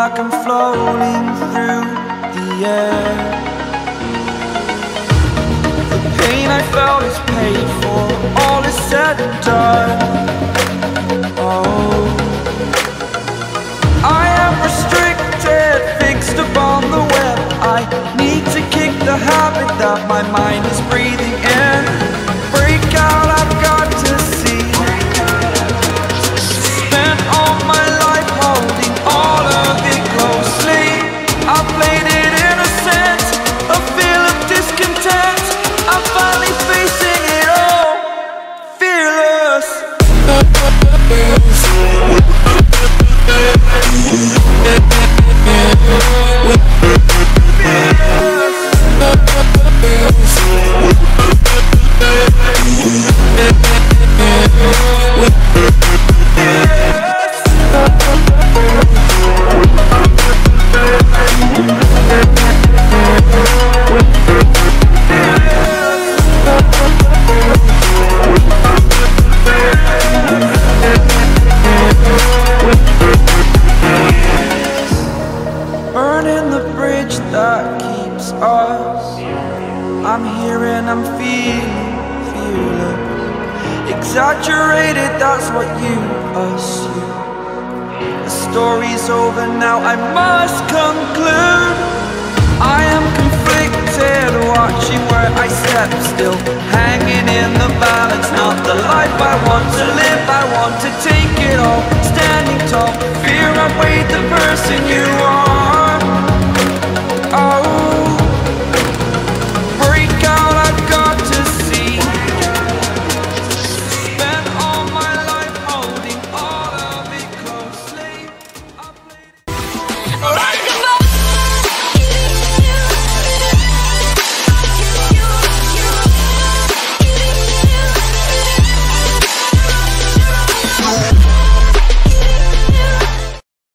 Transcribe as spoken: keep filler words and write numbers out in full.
like I'm floating through the air. The pain I felt is paid for, all is said and done. Oh, I am restricted, fixed upon the web. I need to kick the habit that my mind is breathing in. Break out, I've got to see. Spent all my life holding all of it closely. I played it innocent, a feel of discontent. I'm finally facing it all, fearless. Burning the bridge that keeps us. I'm here and I'm feeling fearless. Exaggerated, that's what you assume. The story's over now, I must conclude. I am conflicted, watching where I step still, hanging in the balance. Not the life I want to live, I want to take it all. Standing tall, fear I weighed the person you are.